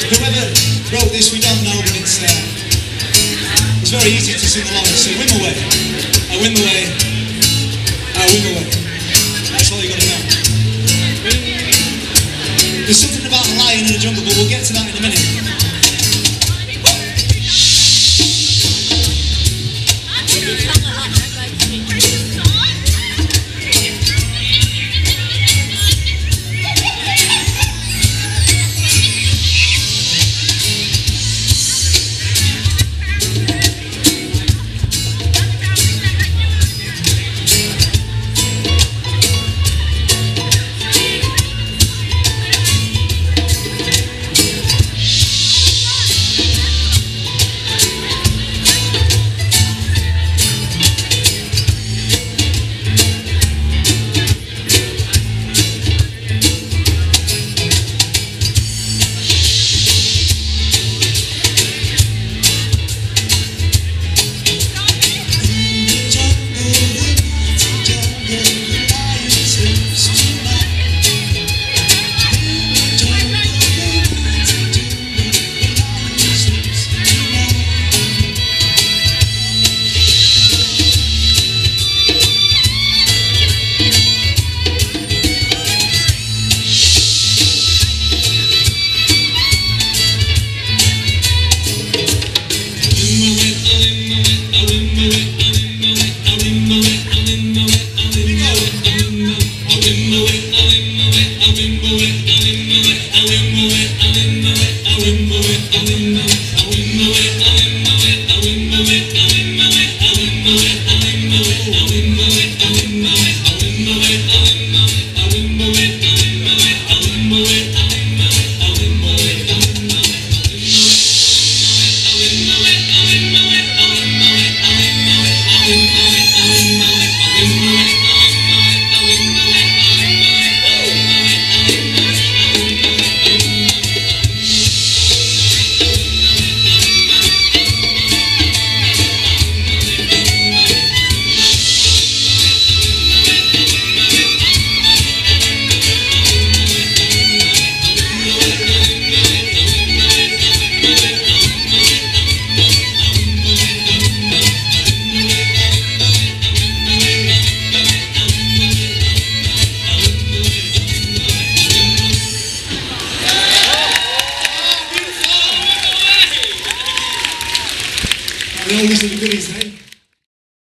Whoever wrote this, we don't know, but it's very easy to sing along and say, "Win away, I win away, I win away." That's all you got to know. There's something about a lion in a jungle, but we'll get to that in a minute. I win away.